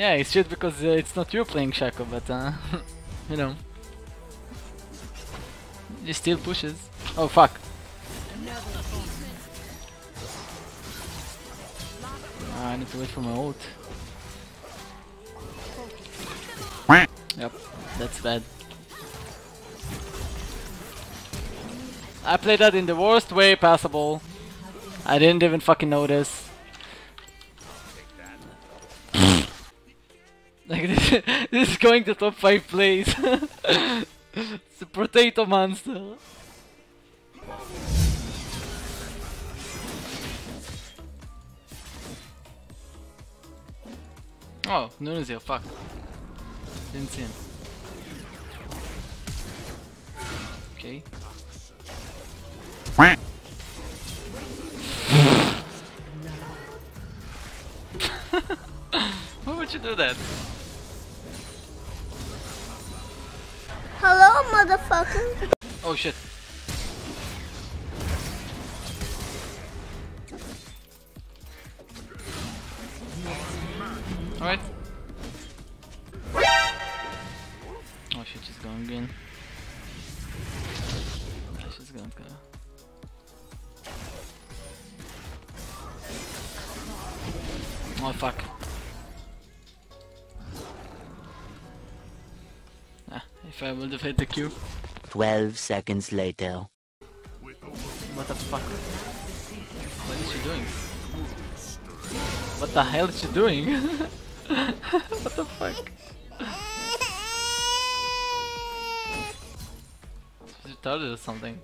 Yeah, it's shit because it's not you playing Shaco, but you know. He still pushes. Oh fuck. I need to wait for my ult. Yep, that's bad. I played that in the worst way possible. I didn't even fucking notice. Like this is going to top 5 plays. It's a potato monster. Oh, Nunezio, fuck. Didn't see him. Okay. Why would you do that? Hello, motherfucker. Oh shit. Alright. Oh shit, she's going green. Yeah, she's gonna go. Oh fuck. If I will defeat the Q. 12 seconds later. What the fuck? What is she doing? What the hell is she doing? What the fuck? She's retarded or something.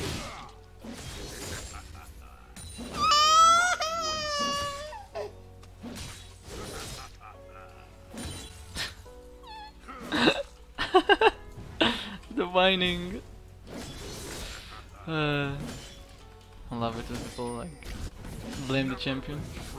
The whining. I love it when people like blame the champion.